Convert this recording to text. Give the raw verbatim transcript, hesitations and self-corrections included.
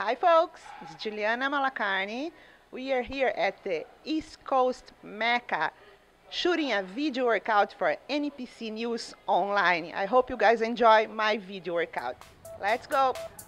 Hi folks, it's Juliana Malacarne. We are here at the East Coast Mecca shooting a video workout for N P C News Online. I hope you guys enjoy my video workout. Let's go!